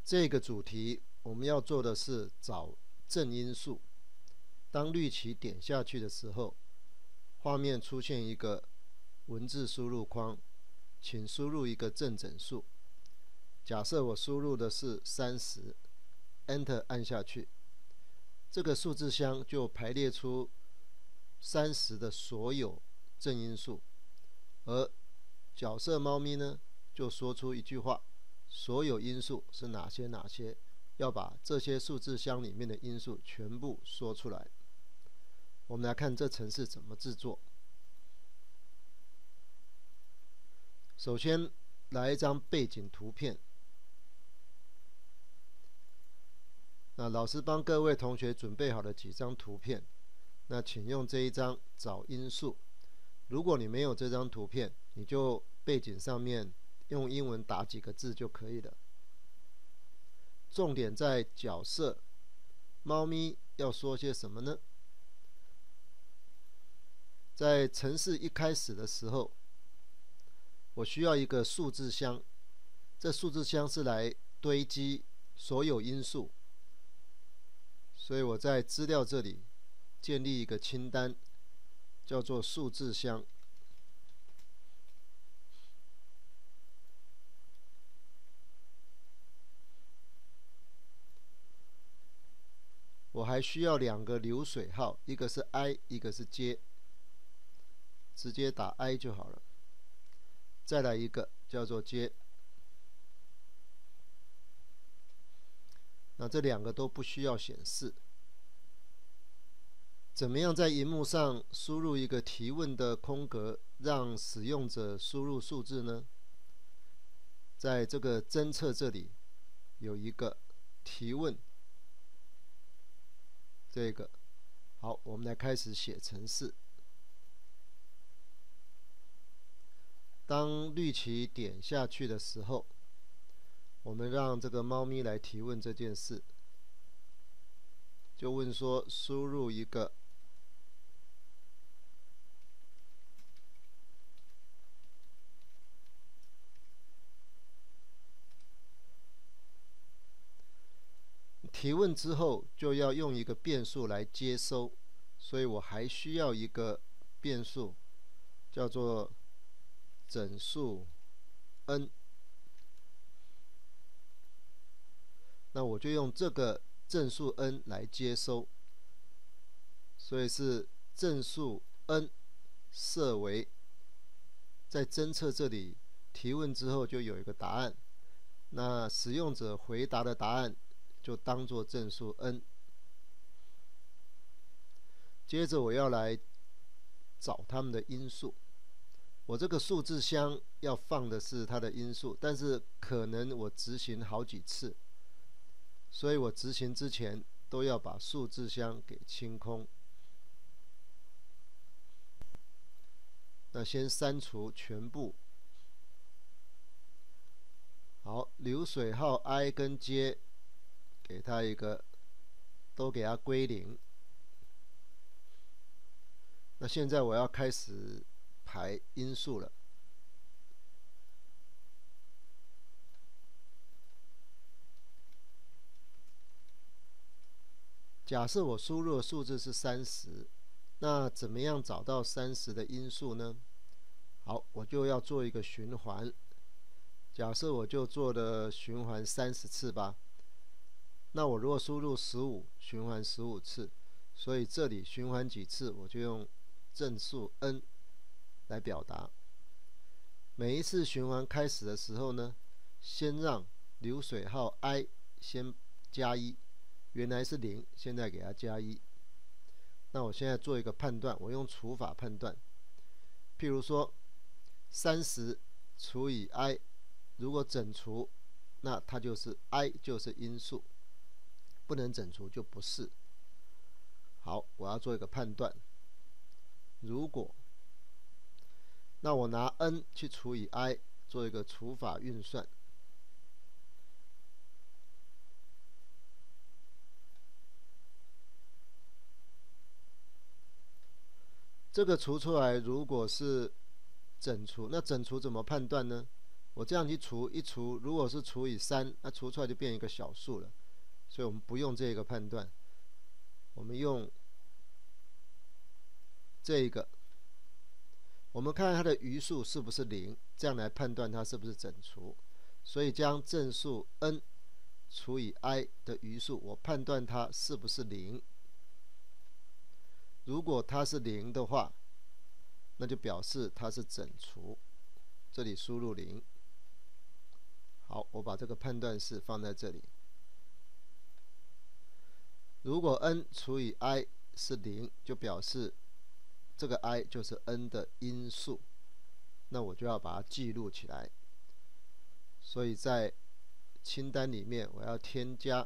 这个主题我们要做的是找正因数。当绿旗点下去的时候，画面出现一个文字输入框，请输入一个正整数。假设我输入的是30 Enter 按下去，这个数字箱就排列出30的所有正因数，而角色猫咪呢就说出一句话，所有因数是哪些，要把这些数字箱里面的因数全部说出来。我们来看这程式怎么制作。首先来一张背景图片，那老师帮各位同学准备好了几张图片，那请用这一张找因数。如果你没有这张图片，你就背景上面用英文打几个字就可以了。重点在角色，猫咪要说些什么呢？在程式一开始的时候，我需要一个数字箱，这数字箱是来堆积所有因数，所以我在资料这里建立一个清单，叫做数字箱。我还需要2个流水号，一个是 i， 一个是 j， 直接打 i 就好了。再来一个叫做 j， 那这2个都不需要显示。怎么样在萤幕上输入一个提问的空格，让使用者输入数字呢？在这个侦测这里有一个提问，这个好，我们来开始写程式。当绿旗点下去的时候，我们让这个猫咪来提问这件事，就问说输入一个提问之后就要用一个变数来接收，所以我还需要一个变数叫做整数 n， 那我就用这个正数 n 来接收，所以是正数 n 设为在侦测这里提问之后就有一个答案，那使用者回答的答案就当作正数 n。 接着我要来找它们的因数，我这个数字箱要放的是它的因数，但是可能我执行好几次，所以我执行之前都要把数字箱给清空。那先删除全部。好，流水号 i 跟 j 给它一个，都给它归0。那现在我要开始排因数了。假设我输入的数字是30，那怎么样找到30的因数呢？好，我就要做一个循环。假设我就做了循环30次吧。那我如果输入15，循环15次，所以这里循环几次，我就用正数 n 来表达。每一次循环开始的时候呢，先让流水号 i 先加1，原来是0，现在给它加1。那我现在做一个判断，我用除法判断。譬如说30除以 i， 如果整除，那它就是 i 就是因数，不能整除就不是。好，我要做一个判断，如果，那我拿 n 去除以 i， 做一个除法运算。这个除出来如果是整除，那整除怎么判断呢？ 我这样去除一除，如果是除以3，那除出来就变一个小数了，所以我们不用这个判断，我们用这个，我们看看它的余数是不是0，这样来判断它是不是整除。所以将正数 n 除以 i 的余数，我判断它是不是0。如果它是0的话，那就表示它是整除。这里输入0。好，我把这个判断式放在这里。如果 n 除以 i 是0，就表示这个 i 就是 n 的因数，那我就要把它记录起来。所以在清单里面我要添加，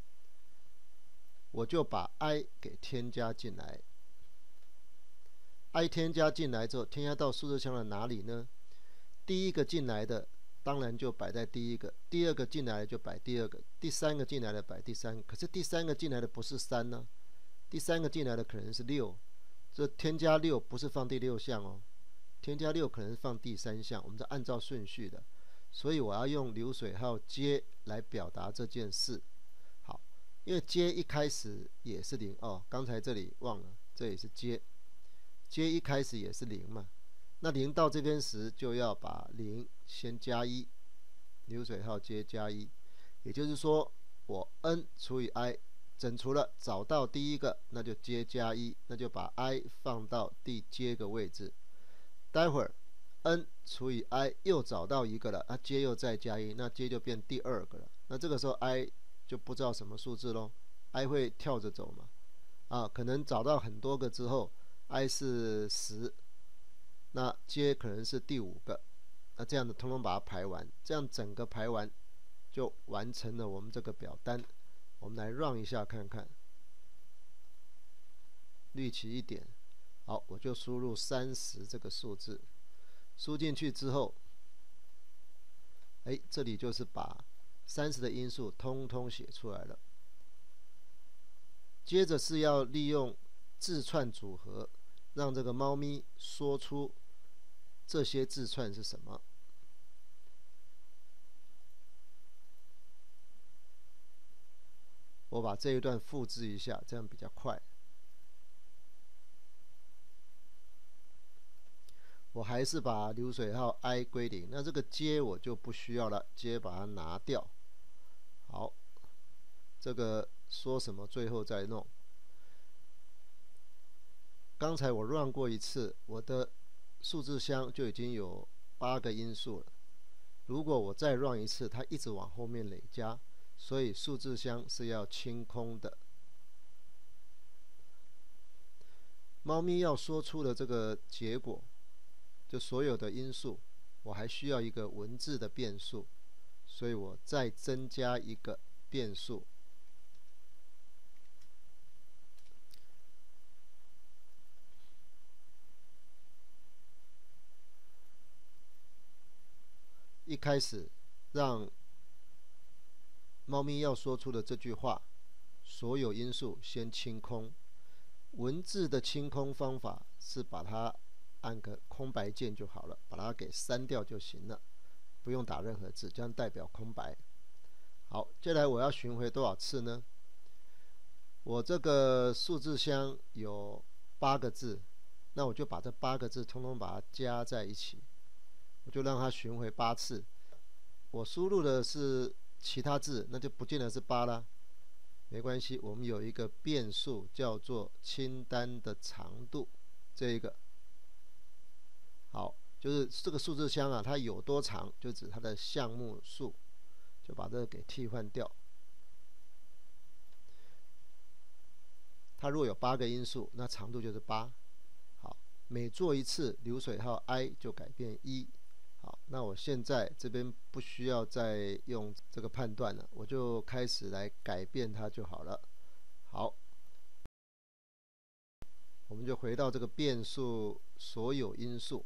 我就把 i 给添加进来。i 添加进来之后，添加到数字箱的哪里呢？第一个进来的当然就摆在第一个，第二个进来的就摆第二个，第三个进来的摆第三个。可是第三个进来的不是3呢，第三个进来的可能是6。这添加6不是放第6项哦，添加6可能是放第3项，我们是按照顺序的。所以我要用流水号接来表达这件事。好，因为接一开始也是0哦，刚才这里忘了，这也是接，接一开始也是0嘛。那0到这边时就要把0先加1，流水号接加1，也就是说我 n 除以 i 整除了，找到第一个，那就接加1，那就把 i 放到第接个位置。待会儿 n 除以 i 又找到一个了，啊，接又再加1，那接就变第2个了。那这个时候 i 就不知道什么数字咯， i 会跳着走嘛，啊，可能找到很多个之后 i 是10，那接可能是第5个，那这样的通通把它排完，这样整个排完就完成了我们这个表单。我们来 run 一下看看，绿旗一点，好，我就输入30这个数字，输进去之后，这里就是把30的因数通通写出来了。接着是要利用字串组合，让这个猫咪说出这些字串是什么。我把这一段复制一下，这样比较快。我还是把流水号 i 归0，那这个接我就不需要了，接把它拿掉。好，这个说什么最后再弄。刚才我 run 过一次，我的数字箱就已经有8个因数了。如果我再 run 一次，它一直往后面累加，所以数字箱是要清空的。猫咪要说出的这个结果，就所有的因数，我还需要一个文字的变数，所以我再增加一个变数。一开始让猫咪要说出的这句话，所有因素先清空。文字的清空方法是把它按个空白键就好了，把它给删掉就行了，不用打任何字，这样代表空白。好，接下来我要巡回多少次呢？我这个数字箱有8个字，那我就把这8个字通通把它加在一起，我就让它巡回8次。我输入的是其他字，那就不见得是8啦。没关系，我们有一个变数叫做清单的长度，这一个好，就是这个数字箱啊，它有多长就指它的项目数，就把这个给替换掉。它如果有8个因数，那长度就是8。好，每做一次流水号 i 就改变1。好，那我现在这边不需要再用这个判断了，我就开始来改变它就好了。好，我们就回到这个变数所有因数。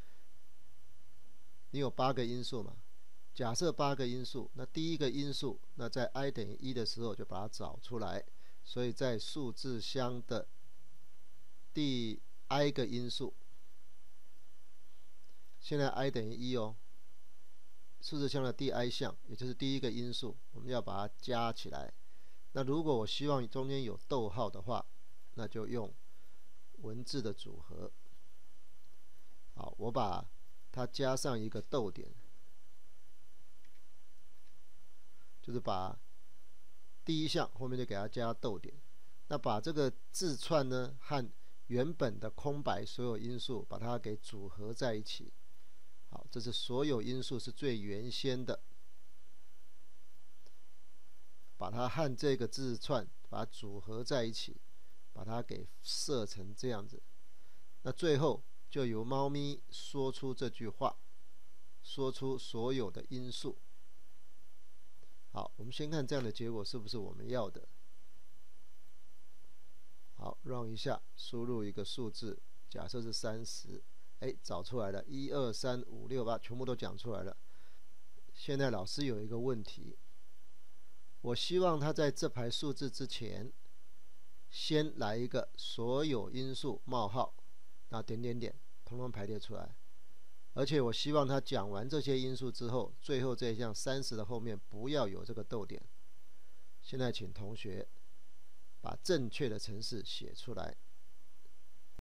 你有8个因数嘛？假设8个因数，那第一个因数，那在 i 等于1的时候就把它找出来。所以在数字箱的第 i 个因数，现在 i 等于1哦。 数字项的第 i 项，也就是第一个因数，我们要把它加起来。那如果我希望中间有逗号的话，那就用文字的组合。好，我把它加上一个逗点，就是把第一项后面就给它加逗点。那把这个字串呢和原本的空白所有因数把它给组合在一起。好，这是所有因数是最原先的，把它和这个字串把它组合在一起，把它给设成这样子。那最后就由猫咪说出这句话，说出所有的因数。好，我们先看这样的结果是不是我们要的。好 ，run 一下，输入一个数字，假设是30，找出来了，1、2、3、5、6、8，全部都讲出来了。现在老师有一个问题，我希望他在这排数字之前，先来一个所有因数冒号，那点点点，统统排列出来。而且我希望他讲完这些因数之后，最后这一项30的后面不要有这个逗点。现在请同学把正确的程式写出来。